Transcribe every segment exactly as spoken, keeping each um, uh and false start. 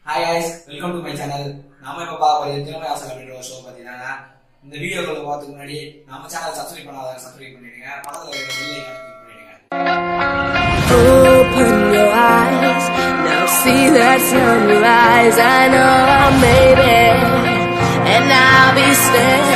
Hi guys, welcome to my channel. நாம இப்ப பாக்குறது திறமை ஆசை அப்படின்ற ஒரு ஷோ பத்தினால இந்த வீடியோக்குள்ள பார்த்துக்கு முன்னாடி நம்ம சேனலை சப்ஸ்கிரைப் பண்ணாதவங்க சப்ஸ்கிரைப் பண்ணிடுங்க. பக்கத்துல இருக்க பெல் ஐகானை கிளிக் பண்ணிடுங்க. Open your eyes, now see that sunrise. I know I made it, and I'll be staying.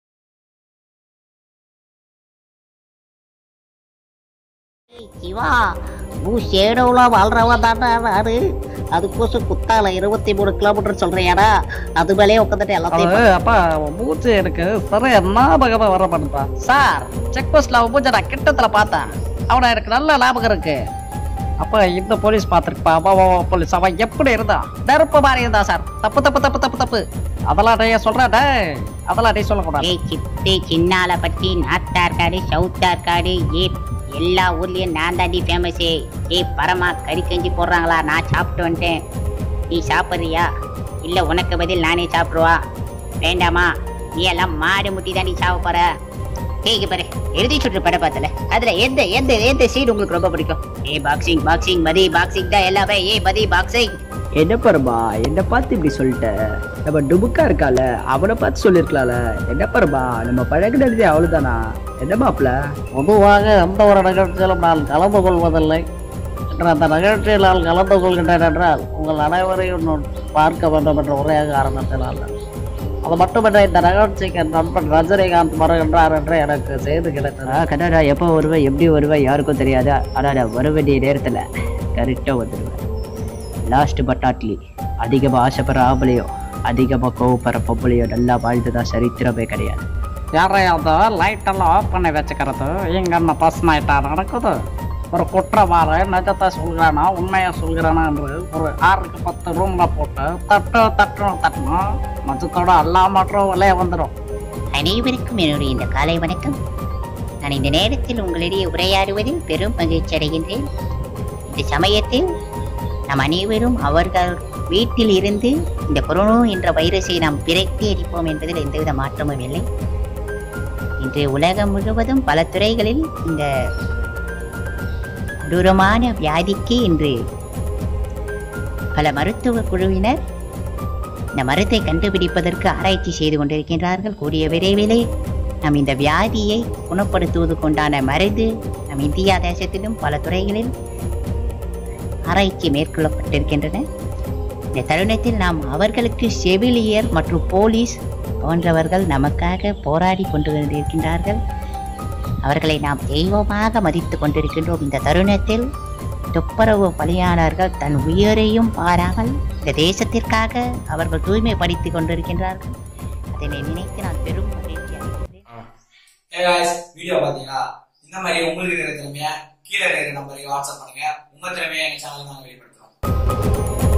Siva பூ ஷேடோவில் வாழ்றவா தாண்டா அது அதுக்கோசம் குத்தால இருபத்தி மூணு கிலோமீட்டர் சொல்றியாடா அது மேலே உட்காந்துட்டு எல்லாத்தையும் அப்பா மூச்சு எனக்கு சரி ஞாபகமா வர பண்ணுப்பா சார் செக் போஸ்ட்ல அவன் மூச்சை நான் கிட்டத்துல பார்த்தேன் அவனை எனக்கு நல்ல ஞாபகம் இருக்கு அப்ப இந்த போலீஸ் பார்த்துருப்பா போலீஸ் அவன் எப்படி இருந்தான் நெருப்பு மாதிரி இருந்தா சார் தப்பு தப்பு தப்பு தப்பு தப்பு அதெல்லாம் நீ சொல்றேன் அதெல்லாம் நீ சொல்லக்கூடாது சிட்டு சின்னால பட்டி நாத்தார்காடு சவுத்தார்காடு ஏ எல்லா ஊர்லயும் நான் தாண்டி ஃபேமஸு ஏ பரமா கறி கஞ்சி போடுறாங்களா நான் சாப்பிட்டு வந்துட்டேன் நீ சாப்பிட்றியா இல்லை உனக்கு பதில் நானே சாப்பிடுவா வேண்டாமா நீ எல்லாம் மாடு முட்டி தாண்டி சாப்பிட போற கேக்கு பாரு எழுதி சுற்று பட பார்த்தல அதுல எந்த எந்த எந்த சீன் உங்களுக்கு ரொம்ப பிடிக்கும் ஏ பாக்ஸிங் பாக்ஸிங் மதி பாக்ஸிங் தான் எல்லாமே ஏ மதி பாக்ஸிங் என்ன பரமா என்ன பார்த்து இப்படி சொல்லிட்ட நம்ம டுபுக்கா இருக்கால அவனை பார்த்து சொல்லிருக்கலாம்ல என்ன பரமா நம்ம பழகினதே அவ்வளவுதானா என்ன மாப்பிள்ள பொதுவாக எந்த ஒரு நிகழ்ச்சியிலும் நான் கலந்து கொள்வதில்லை என்ற அந்த நிகழ்ச்சியில் நான் கலந்து கொள்கின்றேன் என்றால் உங்கள் அனைவரையும் நான் பார்க்க வேண்டும் என்ற ஒரே காரணத்தினால் அது மட்டுமல்ல இந்த நிகழ்ச்சிக்கு என் நண்பன் ரஜினிகாந்த் வருகின்றார் என்று எனக்கு செய்து கிடைத்தது கடாடா எப்போ வருவேன் எப்படி வருவேன் யாருக்கும் தெரியாதா அடாடா வர வேண்டிய நேரத்தில் கரெக்டாக வந்துடுவேன் லாஸ்ட் பட் நாட்லி அதிகமாக ஆசைப்படுற ஆம்பளையோ அதிகமாக கோவப்படுற பொம்பளையோ நல்லா வாழ்ந்துதான் சரித்திரமே கிடையாது யாரையாவது லைட்டெல்லாம் ஆஃப் பண்ணி வச்சுக்கிறது இங்கே என்ன பஸ் நைட்டா நடக்குது ஒரு குற்றவாளி நிஜத்தை சொல்கிறானா உண்மையை சொல்கிறானா என்று ஒரு ஆறுக்கு பத்து ரூம்ல போட்டு தட்டு தட்டணும் தட்டணும் மச்சத்தோட எல்லா மற்றும் விலைய வந்துடும் அனைவருக்கும் என்னுடைய இந்த காலை வணக்கம். நான் இந்த நேரத்தில் உங்களிடையே உரையாடுவதில் பெரும் மகிழ்ச்சி அடைகின்றேன். இந்த சமயத்தில் நாம் அனைவரும் அவர்கள் வீட்டில் இருந்து இந்த கொரோனா என்ற வைரஸை நாம் விரட்டி அடிப்போம் என்பதில் எந்தவித மாற்றமும் இல்லை. இன்று உலகம் முழுவதும் பல துறைகளில் இந்த கொடூரமான வியாதிக்கு இன்று பல மருத்துவ குழுவினர் இந்த மருந்தை கண்டுபிடிப்பதற்கு ஆராய்ச்சி செய்து கொண்டிருக்கின்றார்கள். கூடிய விரைவிலே நாம் இந்த வியாதியை குணப்படுத்துவது கொண்டான மருந்து நம் இந்தியா தேசத்திலும் பல துறைகளில் ஆராய்ச்சி மேற்கொள்ளப்பட்டிருக்கின்றன. இந்த தருணத்தில் நாம் அவர்களுக்கு செவிலியர் மற்றும் போலீஸ் போன்றவர்கள் நமக்காக போராடி கொண்டு இருக்கின்றார்கள். அவர்களை நாம் தெய்வமாக மதித்து கொண்டிருக்கின்றோம். இந்த தருணத்தில் துப்புரவு பணியாளர்கள் தன் உயிரையும் பாராமல் இந்த தேசத்திற்காக அவர்கள் தூய்மைப்படுத்திக் கொண்டிருக்கின்றார்கள். அதனை நினைத்து நான் பெரும் மகிழ்ச்சி அடைகின்றேன். வீடியோ பாத்தீங்களா? இந்த மாதிரி உங்களுக்கு இருக்கிற திறமைய கீழே இருக்கிற நம்பருக்கு வாட்ஸ்அப் பண்ணுங்க. உங்க திறமையை எங்க சேனல் நாங்க வெளிப்படுத்துறோம்.